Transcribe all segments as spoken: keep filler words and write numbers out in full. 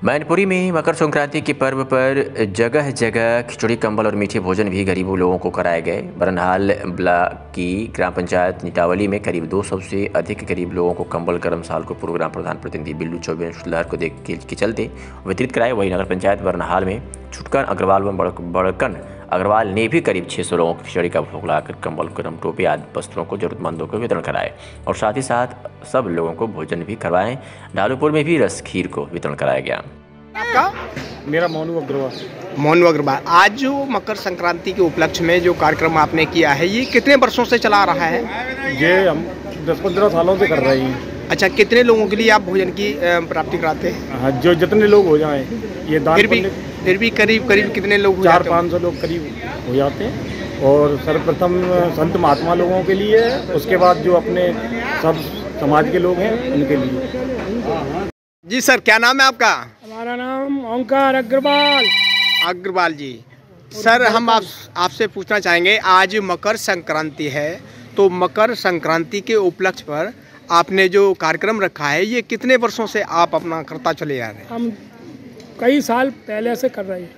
मैनपुरी में मकर संक्रांति के पर्व पर जगह जगह खिचड़ी, कंबल और मीठे भोजन भी गरीबों लोगों को कराए गए। बरनहाल ब्लॉक की ग्राम पंचायत निटावली में करीब दो सौ से अधिक गरीब लोगों को कंबल गर्म साल को पूर्व ग्राम प्रधान प्रतिनिधि बिल्लू चौबे लहर को देख के चलते वितरित कराए। वहीं नगर पंचायत बरनहाल में छुटकन अग्रवाल व बड़कन अग्रवाल ने भी करीब छह सौ लोगों को खिचड़ी का भोग लगाकर कंबल, गर्म टोपी आदि वस्त्रों को जरूरतमंदों को वितरण कराए और साथ ही साथ सब लोगों को भोजन भी करवाएं। ढालूपुर में भी रस खीर को वितरण कराया गया। आपका? मेरा मोनू अग्रवाल। मोनू अग्रवाल, आज जो मकर संक्रांति के उपलक्ष्य में जो कार्यक्रम आपने किया है, ये कितने वर्षों से चला रहा है? ये हम दस पंद्रह सालों से कर रहे हैं। अच्छा, कितने लोगों के लिए आप भोजन की प्राप्ति कराते हैं? हाँ, जो जितने लोग हो जाएं ये दान। फिर भी फिर भी करीब करीब कितने लोग हो चार पाँच सौ लोग करीब हो जाते हैं। और सर्वप्रथम संत महात्मा लोगों के लिए, उसके बाद जो अपने सब समाज के लोग हैं उनके लिए। जी सर, क्या नाम है आपका? हमारा नाम ओंकार अग्रवाल। अग्रवाल जी, सर हम आप आपसे पूछना चाहेंगे, आज मकर संक्रांति है, तो मकर संक्रांति के उपलक्ष्य पर आपने जो कार्यक्रम रखा है, ये कितने वर्षों से आप अपना करता चले आ रहे हैं? हम कई साल पहले से कर रहे हैं।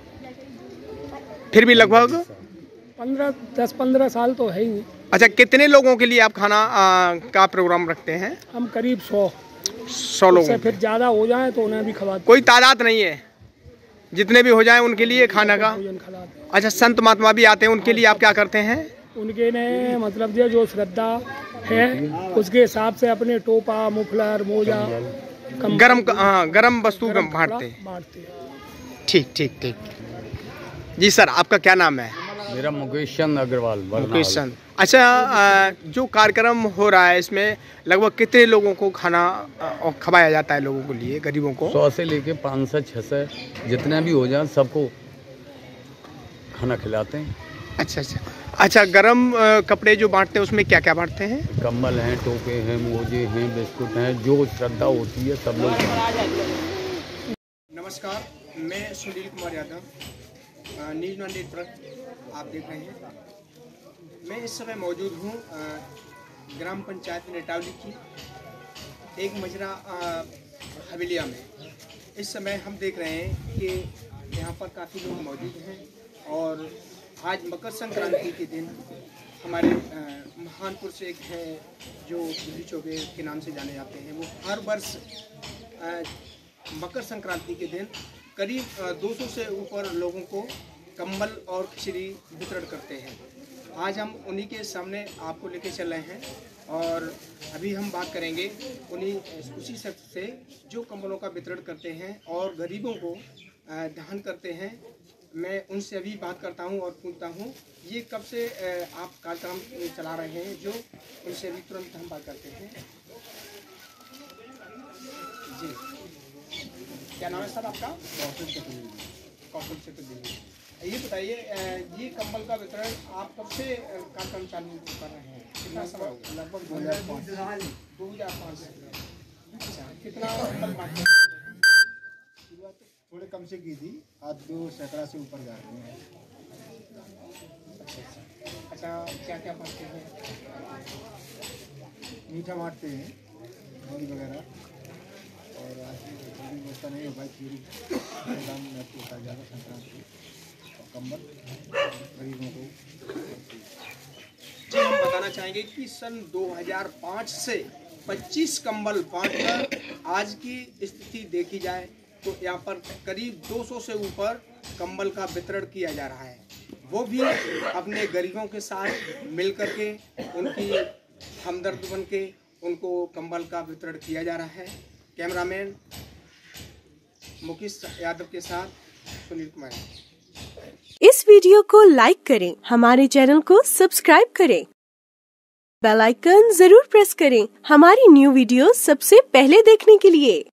फिर भी लगभग पंद्रह दस पंद्रह साल तो है ही। अच्छा, कितने लोगों के लिए आप खाना आ, का प्रोग्राम रखते हैं? हम करीब सौ सौ लोगों। फिर ज़्यादा हो जाए तो उन्हें भी खवा। कोई तादाद नहीं है, जितने भी हो जाए उनके लिए खाना का। अच्छा, संत महात्मा भी आते हैं, उनके लिए आप क्या करते हैं? उनके ने मतलब जो जो श्रद्धा है उसके हिसाब से अपने टोपा, मुफलर, मोजा, गरम हाँ गरम वस्तु बांटते हैं। ठीक ठीक ठीक जी सर, आपका क्या नाम है? मेरा मुकेश चंद अग्रवाल। मुकेश चंद। अच्छा, जो कार्यक्रम हो रहा है इसमें लगभग कितने लोगों को खाना खवाया जाता है? लोगों के लिए, गरीबों को? सौ से लेके पाँच सौ छः सौ जितना भी हो जाए सबको खाना खिलाते हैं। अच्छा अच्छा अच्छा, गरम कपड़े जो बांटते हैं उसमें क्या क्या बांटते हैं? कंबल हैं, टोपे हैं, मोजे हैं, बिस्कुट हैं, जो श्रद्धा होती है सब लोग। नमस्कार, मैं Sunil Kumar Yadav, news one network आप देख रहे हैं। मैं इस समय मौजूद हूँ ग्राम पंचायत निटावली की एक मजरा हवेलिया में। इस समय हम देख रहे हैं कि यहाँ पर काफ़ी लोग मौजूद हैं और आज मकर संक्रांति के दिन हमारे महान पुरुष एक है जो बिल्लू चौबे के नाम से जाने जाते हैं। वो हर वर्ष मकर संक्रांति के दिन करीब दो सौ से ऊपर लोगों को कंबल और खिचड़ी वितरण करते हैं। आज हम उन्हीं के सामने आपको लेके चल रहे हैं और अभी हम बात करेंगे उन्हीं उसी शख्स से जो कंबलों का वितरण करते हैं और गरीबों को दान करते हैं। मैं उनसे अभी बात करता हूं और पूछता हूं ये कब से आप कार्यक्रम चला रहे हैं, जो उनसे अभी तुरंत हम बात करते हैं। जी, क्या नाम है सर आपका? कौशल चतुर्वेदी। ये बताइए, ये कंबल का वितरण आप कब से कार्यक्रम चालू कर रहे हैं? कितना समय? लगभग दो हज़ार पाँच दो हज़ार पाँच से। अच्छा, कितना कंबल बांटते हैं? थोड़े कम से की थी, आज दो सैकड़ा से ऊपर जा रहे हैं। अच्छा अच्छा, क्या क्या बांटते हैं? मीठा बांटते हैं, मूली वगैरह, और आज व्यवस्था नहीं हो पाई, खीर दाम होता ज़्यादा संक्रांति और कंबल गरीबों को। जी, हम बताना चाहेंगे कि सन दो हज़ार पाँच से पच्चीस कंबल बांटकर आज की स्थिति देखी जाए तो यहाँ पर करीब दो सौ से ऊपर कंबल का वितरण किया जा रहा है। वो भी अपने गरीबों के साथ मिलकर के, उनकी हमदर्द बन के उनको कंबल का वितरण किया जा रहा है। कैमरामैन मुकेश यादव के साथ सुनील कुमार। इस वीडियो को लाइक करें, हमारे चैनल को सब्सक्राइब करें, बेल आइकन जरूर प्रेस करें हमारी न्यू वीडियो सबसे पहले देखने के लिए।